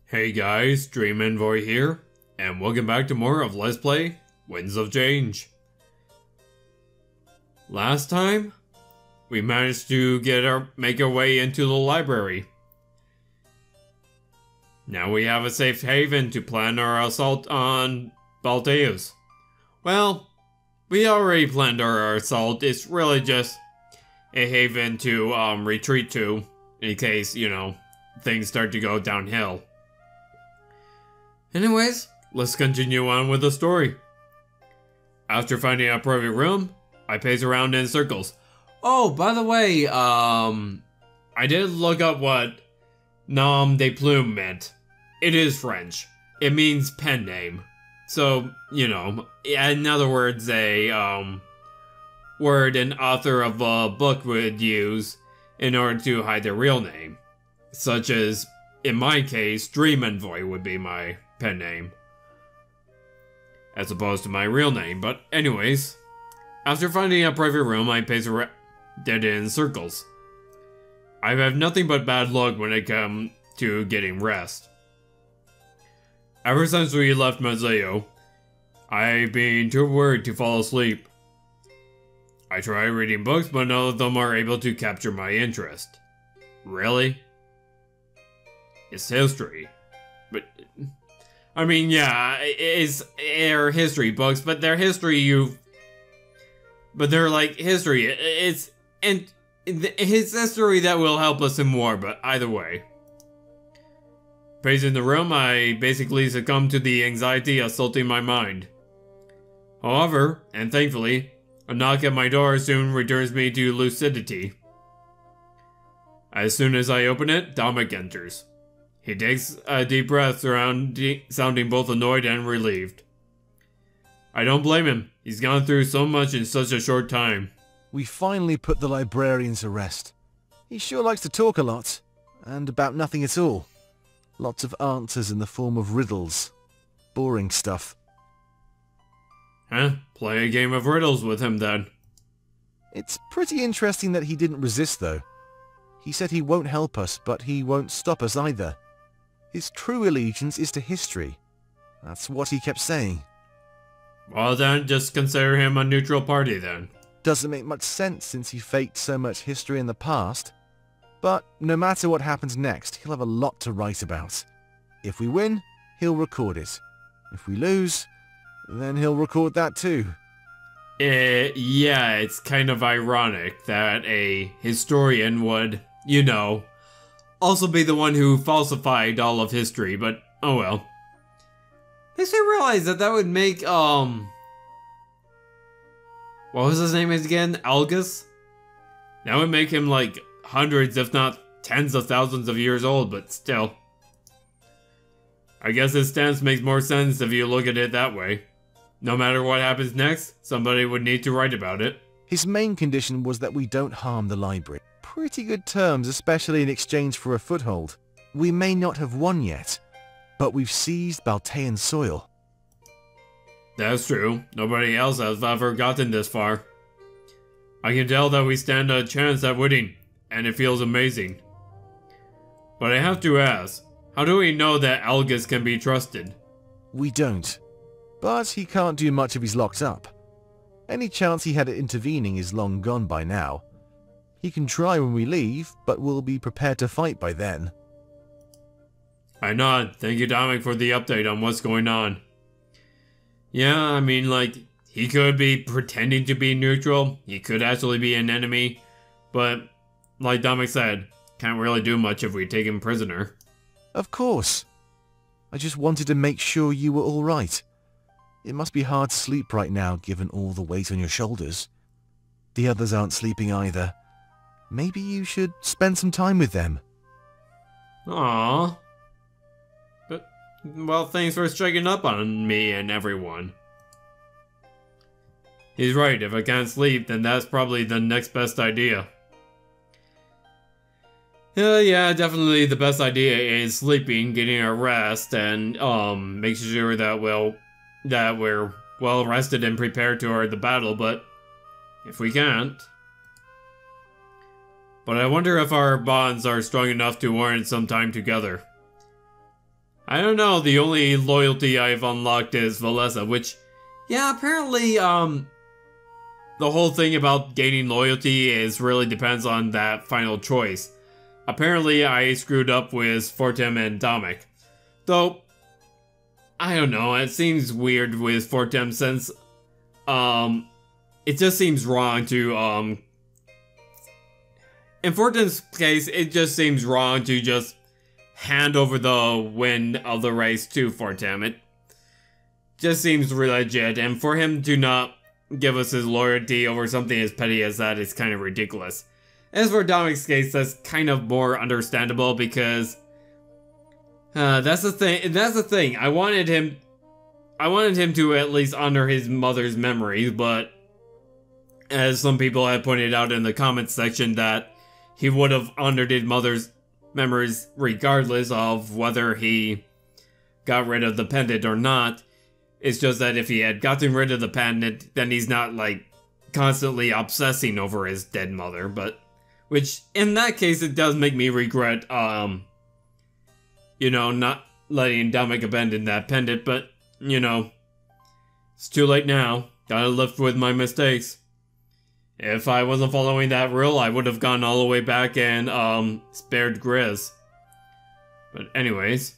Hey guys, Dream Envoy here, and welcome back to more of Let's Play Winds of Change. Last time, we managed to make our way into the library. Now we have a safe haven to plan our assault on Balteus. Well, we already planned our assault. It's really just a haven to retreat to in case, things start to go downhill. Anyways, let's continue on with the story. After finding a private room, I pace around in circles. Oh, by the way, I did look up what nom de plume meant. It is French. It means pen name. So, in other words, a word an author of a book would use in order to hide their real name. Such as, in my case, Dream Envoy would be my pen name, as opposed to my real name. But anyways, after finding a private room, I pace around dead in circles. I have nothing but bad luck when it comes to getting rest. Ever since we left Museo, I've been too worried to fall asleep. I try reading books, but none of them are able to capture my interest. Really? It's history. But I mean, yeah, they're history books, but they're they're like history. It's history that will help us in war, but either way. Pacing the room, I basically succumb to the anxiety assaulting my mind. However, and thankfully, a knock at my door soon returns me to lucidity. As soon as I open it, Dominic enters. He takes a deep breath, sounding both annoyed and relieved. I don't blame him. He's gone through so much in such a short time. We finally put the librarian to rest. He sure likes to talk a lot, and about nothing at all. Lots of answers in the form of riddles. Boring stuff. Huh? Play a game of riddles with him then. It's pretty interesting that he didn't resist though. He said he won't help us, but he won't stop us either. His true allegiance is to history. That's what he kept saying. Well then, just consider him a neutral party then. Doesn't make much sense since he faked so much history in the past. But no matter what happens next, he'll have a lot to write about. If we win, he'll record it. If we lose, then he'll record that too. Yeah, it's kind of ironic that a historian would, also be the one who falsified all of history, but oh well. Makes me realize that would make, what was his name again? Algus? That would make him like hundreds, if not tens of thousands of years old, but still. I guess his stance makes more sense if you look at it that way. No matter what happens next, somebody would need to write about it. His main condition was that we don't harm the library. Pretty good terms, especially in exchange for a foothold. We may not have won yet, but we've seized Baltean soil. That's true. Nobody else has ever gotten this far. I can tell that we stand a chance at winning, and it feels amazing. But I have to ask, how do we know that Algus can be trusted? We don't. But he can't do much if he's locked up. Any chance he had at intervening is long gone by now. He can try when we leave, but we'll be prepared to fight by then. I nod. Thank you, Dominic, for the update on what's going on. Yeah, I mean, he could be pretending to be neutral. He could actually be an enemy. But, like Dominic said, can't really do much if we take him prisoner. Of course. I just wanted to make sure you were all right. It must be hard to sleep right now, given all the weight on your shoulders. The others aren't sleeping either. Maybe you should spend some time with them. Aww. But, well, thanks for checking up on me and everyone. He's right, if I can't sleep, then that's probably the next best idea. Yeah, definitely the best idea is sleeping, getting a rest, and, making sure that we're well rested and prepared toward the battle, but if we can't. But I wonder if our bonds are strong enough to warrant some time together. I don't know, the only loyalty I've unlocked is Valessa, which, yeah, apparently, the whole thing about gaining loyalty really depends on that final choice. Apparently, I screwed up with Fortem and Domic. Though, I don't know, it seems weird with Fortem since, it just seems wrong to, in Fortem's case, it just seems wrong to just hand over the win of the race to Fortem. It just seems legit, and for him to not give us his loyalty over something as petty as that is kind of ridiculous. As for Domic's case, that's kind of more understandable because that's the thing. I wanted him to at least honor his mother's memories, but as some people have pointed out in the comments section, that he would have honored his mother's memories regardless of whether he got rid of the pendant or not. It's just that if he had gotten rid of the pendant, then he's not, like, constantly obsessing over his dead mother, but... Which, in that case, it does make me regret, you know, not letting Domic abandon that pendant, but, you know, it's too late now. Gotta live with my mistakes. If I wasn't following that rule, I would have gone all the way back and, spared Grizz. But anyways...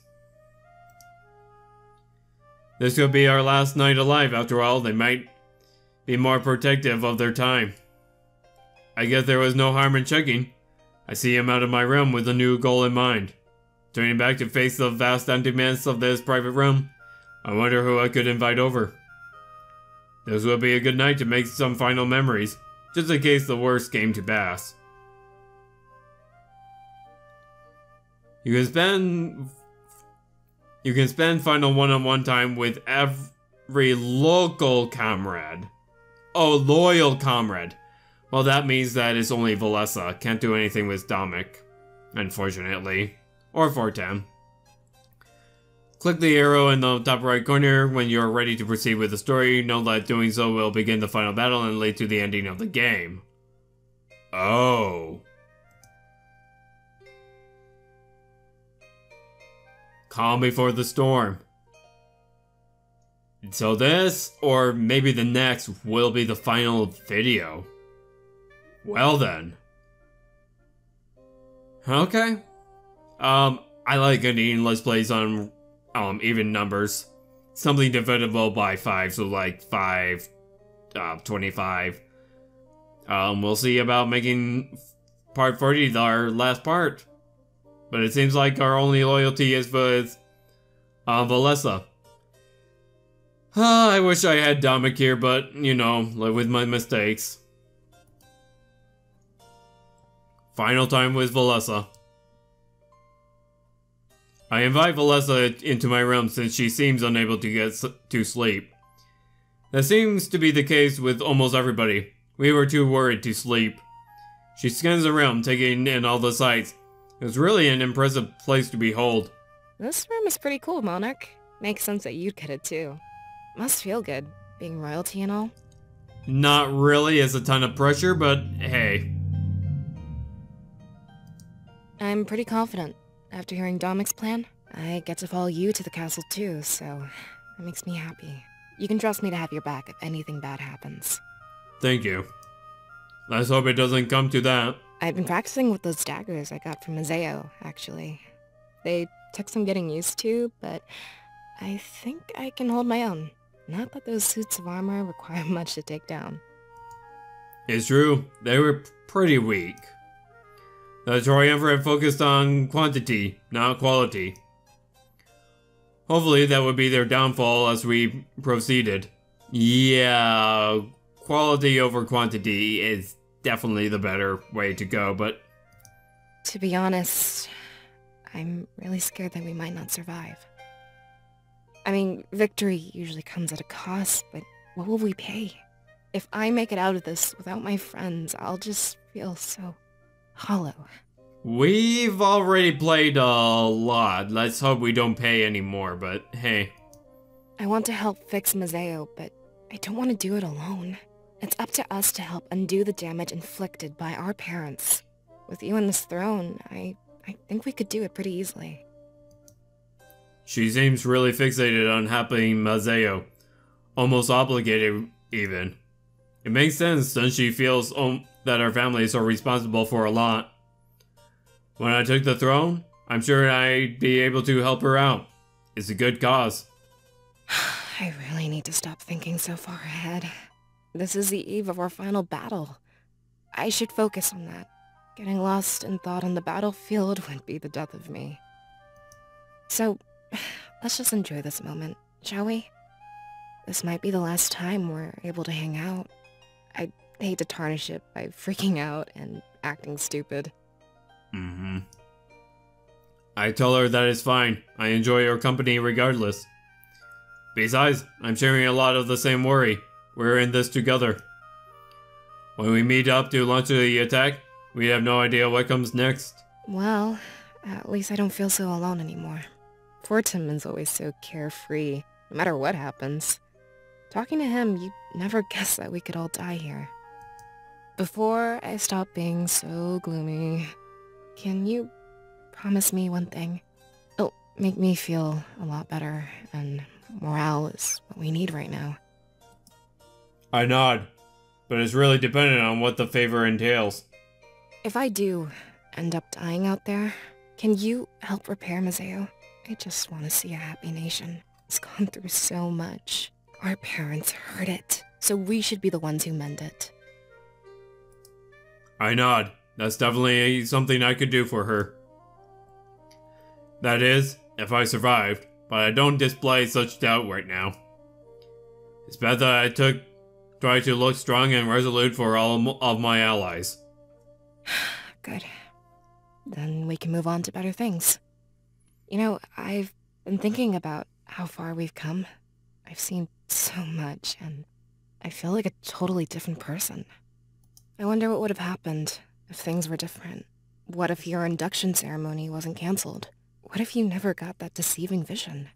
This could be our last night alive, after all. They might be more protective of their time. I guess there was no harm in checking. I see him out of my room with a new goal in mind. Turning back to face the vast emptiness of this private room, I wonder who I could invite over. This would be a good night to make some final memories, just in case the worst came to pass. You can spend final one-on-one time with every local comrade. Oh, loyal comrade. Well, that means that it's only Valessa. Can't do anything with Domic, unfortunately. Or Fortem. Click the arrow in the top right corner when you're ready to proceed with the story. Note that doing so will begin the final battle and lead to the ending of the game. Oh. Calm before the storm. So this, or maybe the next, will be the final video. Well then. Okay. I like getting let's plays on, even numbers. Something divisible by 5, so like 5, 25. We'll see about making part 40 our last part. But it seems like our only loyalty is with Valessa. I wish I had Domic here, but, you know, live with my mistakes. Final time with Valessa. I invite Valessa into my room since she seems unable to get to sleep. That seems to be the case with almost everybody. We were too worried to sleep. She scans the room, taking in all the sights. It's really an impressive place to behold. This room is pretty cool, Monarch. Makes sense that you'd get it too. Must feel good, being royalty and all. Not really, it's a ton of pressure, but hey. I'm pretty confident. After hearing Domic's plan, I get to follow you to the castle too, so that makes me happy. You can trust me to have your back if anything bad happens. Thank you. Let's hope it doesn't come to that. I've been practicing with those daggers I got from Mazeo, actually. They took some getting used to, but I think I can hold my own. Not that those suits of armor require much to take down. It's true, they were pretty weak. The Triumvirate focused on quantity, not quality. Hopefully that would be their downfall as we proceeded. Yeah, quality over quantity is definitely the better way to go, but... To be honest, I'm really scared that we might not survive. I mean, victory usually comes at a cost, but what will we pay? If I make it out of this without my friends, I'll just feel so hollow. We've already played a lot. Let's hope we don't pay anymore, but hey. I want to help fix Mazeo, but I don't want to do it alone. It's up to us to help undo the damage inflicted by our parents. With you on this throne, I think we could do it pretty easily. She seems really fixated on helping Mazeo, almost obligated even. It makes sense since she feels that our families are responsible for a lot. When I took the throne, I'm sure I'd be able to help her out. It's a good cause. I really need to stop thinking so far ahead. This is the eve of our final battle. I should focus on that. Getting lost in thought on the battlefield would be the death of me. So, let's just enjoy this moment, shall we? This might be the last time we're able to hang out. I hate to tarnish it by freaking out and acting stupid. I tell her that it's fine. I enjoy her company regardless. Besides, I'm sharing a lot of the same worry. We're in this together. When we meet up to launch the attack, we have no idea what comes next. Well, at least I don't feel so alone anymore. Fortum is always so carefree, no matter what happens. Talking to him, you'd never guess that we could all die here. Before I stop being so gloomy, can you promise me one thing? It'll make me feel a lot better, and morale is what we need right now. I nod, but it's really dependent on what the favor entails. If I do end up dying out there, can you help repair Mazeo? I just want to see a happy nation. It's gone through so much. Our parents heard it, so we should be the ones who mend it. I nod. That's definitely something I could do for her. That is, if I survived, but I don't display such doubt right now. It's best that I try to look strong and resolute for all of my allies. Good. Then we can move on to better things. You know, I've been thinking about how far we've come. I've seen so much, and I feel like a totally different person. I wonder what would have happened if things were different. What if your induction ceremony wasn't cancelled? What if you never got that deceiving vision?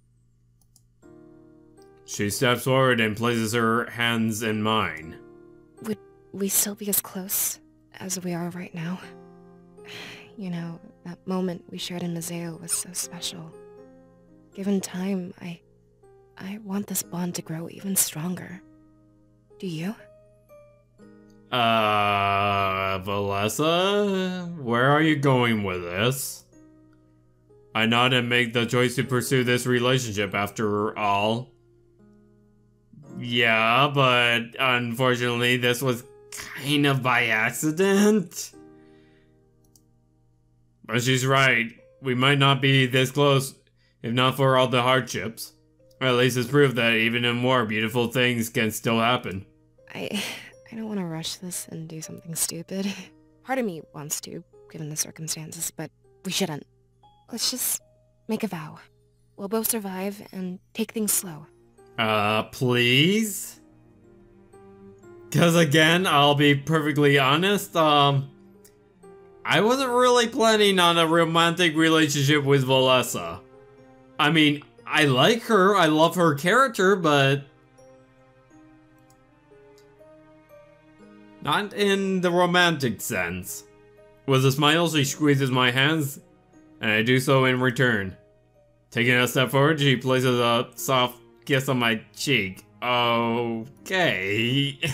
She steps forward and places her hands in mine. Would we still be as close as we are right now? You know, that moment we shared in Mazeo was so special. Given time, I want this bond to grow even stronger. Do you? Valessa? Where are you going with this? I nod and make the choice to pursue this relationship after all. Yeah, but unfortunately this was kind of by accident. But she's right. We might not be this close if not for all the hardships. Or at least it's proof that even in war, beautiful things can still happen. I don't want to rush this and do something stupid. Part of me wants to, given the circumstances, but we shouldn't. Let's just make a vow. We'll both survive and take things slow. Please? Because again, I'll be perfectly honest, I wasn't really planning on a romantic relationship with Valessa. I mean, I like her, I love her character, but not in the romantic sense. With a smile, she squeezes my hands, and I do so in return. Taking a step forward, she places a soft kiss on my cheek. Okay.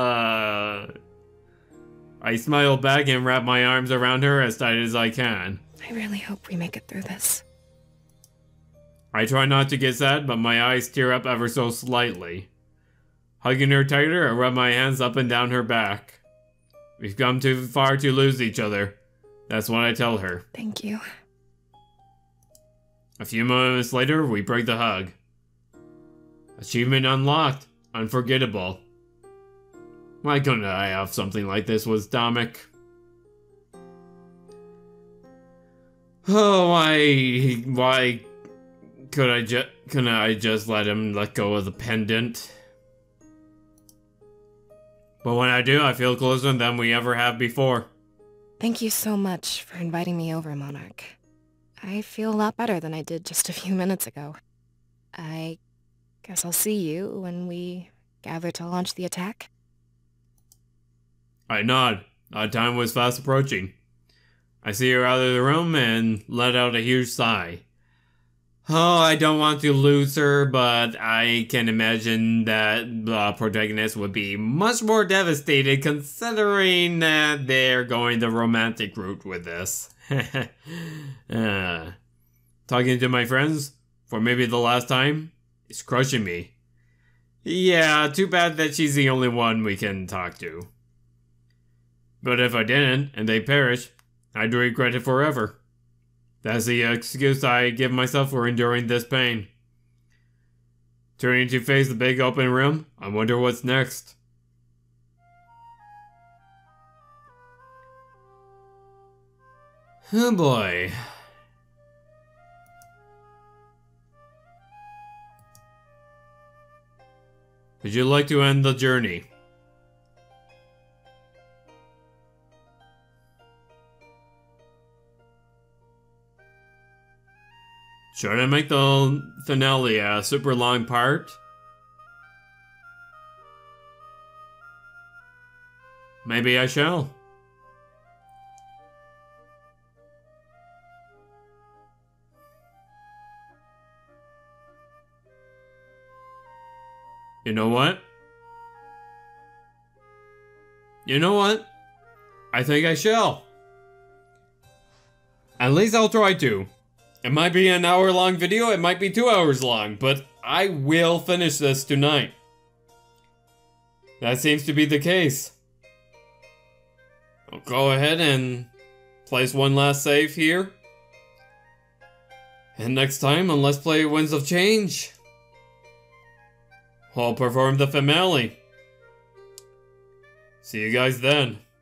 I smile back and wrap my arms around her as tight as I can. I really hope we make it through this. I try not to get sad, but my eyes tear up ever so slightly. Hugging her tighter, I rub my hands up and down her back. We've come too far to lose each other. That's what I tell her. Thank you. A few moments later, we break the hug. Achievement unlocked. Unforgettable. Why couldn't I have something like this with Dominic? Oh, why couldn't I just let him let go of the pendant? But when I do, I feel closer than we ever have before. Thank you so much for inviting me over, Monarch. I feel a lot better than I did just a few minutes ago. I guess I'll see you when we gather to launch the attack. I nod. Our time was fast approaching. I see her out of the room and let out a huge sigh. Oh, I don't want to lose her, but I can imagine that the protagonist would be much more devastated considering that they're going the romantic route with this. Talking to my friends, for maybe the last time, is crushing me. Yeah, too bad that she's the only one we can talk to. But if I didn't, and they perish, I'd regret it forever. That's the excuse I give myself for enduring this pain. Turning to face the big open room, I wonder what's next. Oh boy. Would you like to end the journey? Should I make the finale a super long part? Maybe I shall. You know what? You know what? I think I shall. At least I'll try to. It might be an hour-long video, it might be 2 hours long, but I will finish this tonight. That seems to be the case. I'll go ahead and place one last save here. And next time, on Let's Play Winds of Change, I'll perform the finale. See you guys then.